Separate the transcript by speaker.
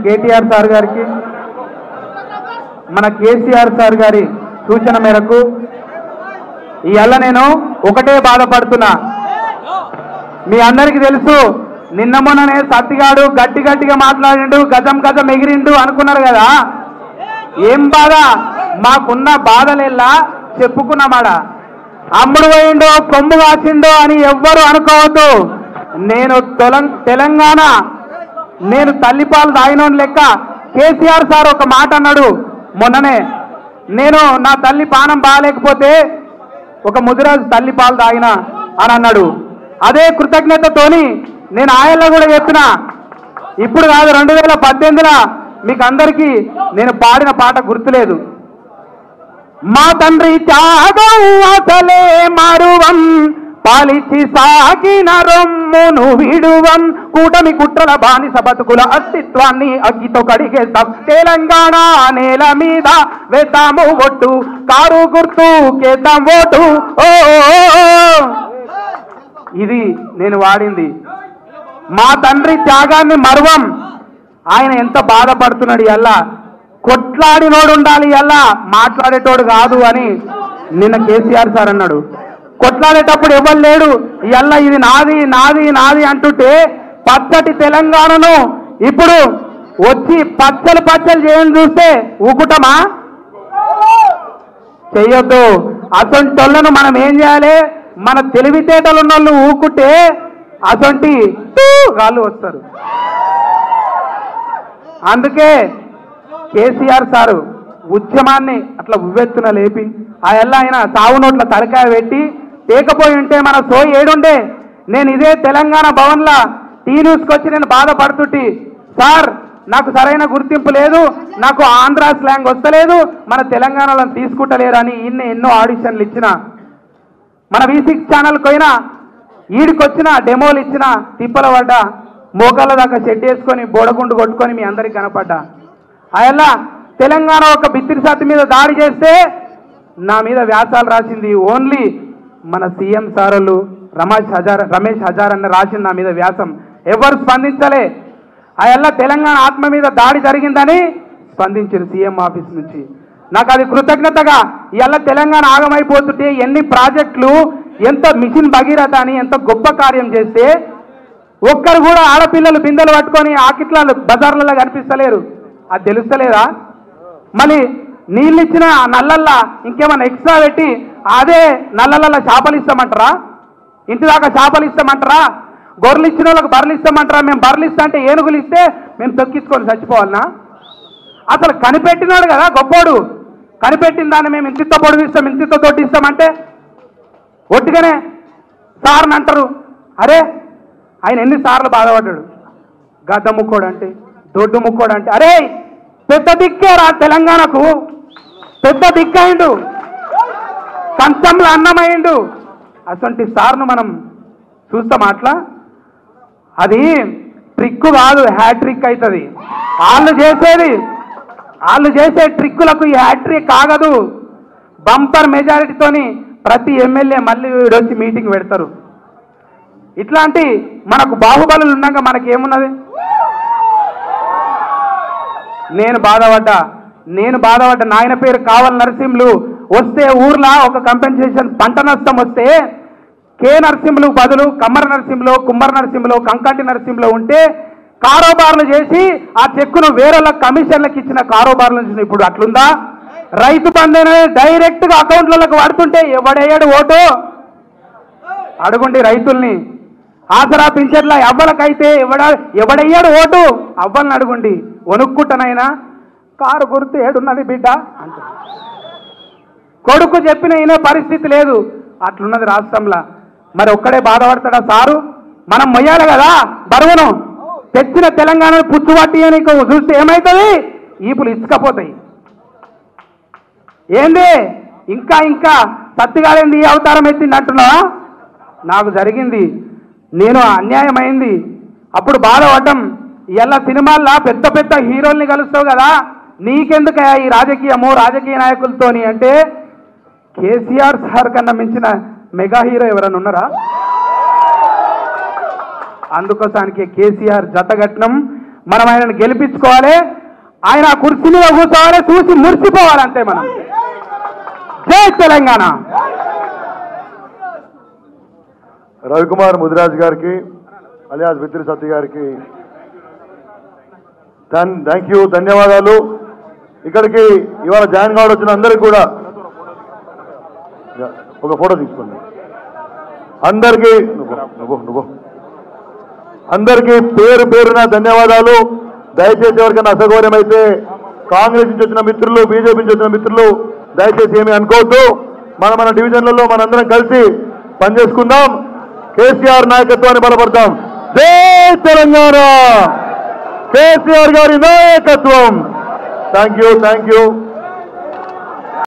Speaker 1: KTR sir గారికి మన KCR sir గారి సూచన మేరకు ఇవాళ నేను ఒకటే బాధపడుతున్నా. మీ అందరికీ తెలుసు, నిన్న మొన్ననే సత్తిగాడు గట్టిగా మాట్లాడిండు, గజం ఎగిరిండు అనుకున్నారు కదా. ఏం బాధ? మాకున్న బాధలెల్లా చెప్పుకున్నామాడ. అమ్ముడు పోయిండో కొమ్ము కాచిండో అని ఎవ్వరు అనుకోవద్దు. నేను తెలంగాణ, నేను తల్లిపాలు తాగినోని లెక్క. కేసీఆర్ సార్ ఒక మాట అన్నాడు మొన్ననే, నేను నా తల్లి పానం బాగాలేకపోతే ఒక ముదిరాజు తల్లి పాలు తాగిన అని అన్నాడు. అదే కృతజ్ఞతతోని నేను ఆయల్లో కూడా చెప్పిన, ఇప్పుడు కాదు 2018లో మీకు అందరికీ నేను పాడిన పాట గుర్తులేదు. మా తండ్రి త్యాగం అసలే మరువం, పాలిచి సాగిన రొమ్మును విడువం, కూటమి కుట్రల బానిస బతుకుల అస్తిత్వాన్ని అగ్గితో కడిగేస్తాం. తెలంగాణ నేల మీద వేద్దాము ఒట్టు, కారు గుర్తు కేద్దాం ఓటు. ఓ ఇది నేను వాడింది. మా తండ్రి త్యాగాన్ని మరువం. ఆయన ఎంత బాధపడుతున్నాడు. ఇలా కొట్లాడినోడు ఉండాలి, ఇలా మాట్లాడేటోడు కాదు అని నిన్న కేసీఆర్ సార్ అన్నాడు. కొట్లాడేటప్పుడు ఎవరు లేడు. ఇలా ఇది నాది నాది నాది అంటుంటే పచ్చటి తెలంగాణను ఇప్పుడు వచ్చి పచ్చలు చేయని చూస్తే ఊకుటమా? చెయ్యొద్దు. అసొంటోళ్ళను మనం ఏం చేయాలి? మన తెలివితేటలు ఉన్న వాళ్ళు ఊకుంటే అసొంటి గాళ్ళు వస్తారు. అందుకే కేసీఆర్ సారు ఉద్యమాన్ని అట్లా ఉవ్వెత్తున లేపి ఆయన సావు నోట్ల తలకాయ పెట్టి తేకపోయి ఉంటే మన సోయి ఏడుండే. నేను ఇదే తెలంగాణ భవన్లో టీ న్యూస్కి వచ్చి నేను బాధపడుతుంటే, సార్ నాకు సరైన గుర్తింపు లేదు, నాకు ఆంధ్ర స్లాంగ్ వస్తలేదు, మన తెలంగాణలో తీసుకుంటలేరు అని ఎన్నో ఆడిషన్లు ఇచ్చిన, మన V6 ఛానల్కి పోయినా, ఈడికొచ్చిన డెమోలు ఇచ్చిన, తిప్పల పడ్డా, మోకాళ్ళ దాకా షెడ్ వేసుకొని బోడగుండు కొట్టుకొని మీ అందరికి కనపడ్డా. అలా తెలంగాణ ఒక బిత్తిరి సత్తి మీద దాడి చేస్తే నా మీద వ్యాసాలు రాసింది ఓన్లీ మన సీఎం సారోళ్ళు రమేష్ హజార్ అన్న రాసింది నా మీద వ్యాసం. ఎవరు స్పందించలే. అలా తెలంగాణ ఆత్మ మీద దాడి జరిగిందని స్పందించారు సీఎం ఆఫీస్ నుంచి. నాకు అది కృతజ్ఞతగా. ఇలా తెలంగాణ ఆగమైపోతుంటే ఎన్ని ప్రాజెక్టులు, ఎంత మిషన్ భగీరథ అని ఎంత గొప్ప కార్యం చేస్తే ఒక్కరు కూడా ఆడపిల్లలు బిందెలు పట్టుకొని ఆకిట్ల బజార్లలో కనిపిస్తలేరు. అది తెలుస్తలేదా? మళ్ళీ నీళ్ళు ఇచ్చిన నల్లల్లా ఇంకేమన్నా ఎక్స్ట్రా పెట్టి అదే నల్లల చేపలు ఇస్తామంటారా? ఇంటి దాకా చేపలు ఇస్తామంటారా? గొర్రెలు ఇచ్చిన వాళ్ళకి బర్రెలు ఇస్తామంటారా? మేము బర్రెలు ఇస్తా అంటే ఏనుగులు ఇస్తే మేము తొక్కించుకొని చచ్చిపోవాలనా? అసలు కనిపెట్టినాడు కదా గొప్పోడు. కనిపెట్టిన దాన్ని మేము ఇంతితో పొడుగు ఇస్తాం, ఇంతితో తోటి ఇస్తామంటే ఒట్టిగానే సార్ని అంటారు. అరే ఆయన ఎన్నిసార్లు బాధపడ్డాడు. గద్ద ముక్కోడు అంటే, దొడ్డు ముక్కోడు అంటే, అరే పెద్ద దిక్కే రా తెలంగాణకు, పెద్ద దిక్కయిండు, కంచంలో అన్నమయ్యిండు. అటువంటి సార్ను మనం చూస్తాం. అట్లా అది ట్రిక్కు కాదు, హ్యాట్రిక్ అవుతుంది. వాళ్ళు చేసే ట్రిక్కులకు ఈ హ్యాట్రిక్ కాగదు. బంపర్ మెజారిటీతోని ప్రతి ఎమ్మెల్యే మళ్ళీ వీడొచ్చి మీటింగ్ పెడతారు. ఇట్లాంటి మనకు బాహుబలులు ఉన్నాక మనకేమున్నది? నేను బాధపడ్డా. నాయన పేరు కావల్ నరసింహులు వస్తే ఊర్లో ఒక కంపెన్సేషన్ పంట నష్టం వస్తే కే నరసింహులు బదులు కమ్మర నరసింహులు, కుమ్మర నరసింహులు, కంకంటి నరసింహులు ఉంటే కారోబార్లు చేసి ఆ చెక్కును వేరే కమిషన్లకు ఇచ్చిన కారోబార్లు నుంచి ఇప్పుడు అట్లుందా? రైతు బంధుని డైరెక్ట్గా అకౌంట్లకు పడుతుంటే ఎవడయ్యాడు ఓటు? అడుగుండి రైతుల్ని. ఆసరా పింఛన్ల అవ్వలకైతే ఎవడయ్యాడు ఓటు? అవ్వల్ని అడుగుండి. వణుక్కుంటానైనా కారు గుర్తు ఏడున్నది బిడ్డ అంట. కొడుకు చెప్పిన ఈయన పరిస్థితి లేదు. అట్లున్నది రాష్ట్రంలో. మరి ఒక్కడే బాధపడతాడా సారు? మనం మొయ్యాలి కదా బరువును. తెచ్చిన తెలంగాణను పుచ్చుబట్టి అని చూస్తే ఏమవుతుంది? ఈపులు ఇసుకపోతాయి. ఏంది ఇంకా సత్తిగాలేంది ఈ అవతారం ఎత్తింది అంటున్నావా? నాకు జరిగింది, నేను అన్యాయమైంది, అప్పుడు బాధపడ్డం. ఇలా సినిమాల్లో పెద్ద పెద్ద హీరోల్ని కలుస్తావు కదా, నీకెందుకయ్యా ఈ రాజకీయ నాయకులతోని అంటే కేసీఆర్ సార్ కన్నా మించిన మెగా హీరో ఎవరైనా ఉన్నారా? అందుకోసానికి కేసీఆర్ జతగట్నం మనం ఆయనను గెలిపించుకోవాలి. ఆయన కుర్చీ మీద కూర్చోవాలి, చూసి మురిసిపోవాలి అంతే మనం. జై తెలంగాణ.
Speaker 2: రవికుమార్ ముదిరాజ్ గారికి అలియాస్ బిత్తిరి సత్తి గారికి థ్యాంక్ యూ, ధన్యవాదాలు. ఇక్కడికి ఇవాళ జాయిన్ కావడం వచ్చిన అందరికి కూడా ఒక ఫోటో తీసుకోండి. అందరికీ అందరికీ పేరు పేరున ధన్యవాదాలు. దయచేసి ఎవరికైనా అసౌకర్యం అయితే కాంగ్రెస్ నుంచి వచ్చిన మిత్రులు, బీజేపీ నుంచి వచ్చిన మిత్రులు దయచేసి ఏమీ అనుకోవద్దు. మన డివిజన్లలో మనందరం కలిసి పనిచేసుకుందాం. కేసీఆర్ నాయకత్వాన్ని బలపడతాం. జై తెలంగాణ, కేసీఆర్ గారి నాయకత్వం. Thank you.